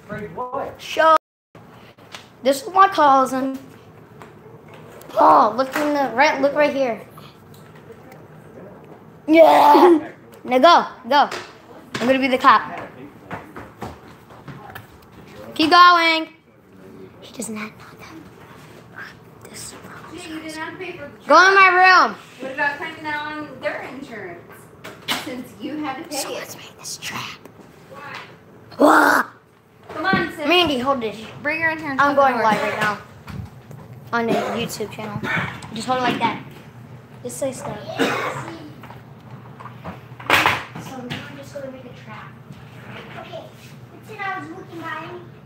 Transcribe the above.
Afraid what? Show. This is my cousin. Oh, look in the right. Look right here. Yeah. Now go. I'm gonna be the cop. Keep going. He does not know that. This. Yeah, you did not pay for. Go in my room. What about claiming that on their insurance? Since you had to pay So it. let's make this trap. Why? Wah. Come on, sis. Mandy, hold this. Bring her in here. And I'm shut the going door. live right now on the YouTube channel. Just hold it like that. Just say stuff. So now I'm just gonna make a trap. Okay, but then I was looking by him.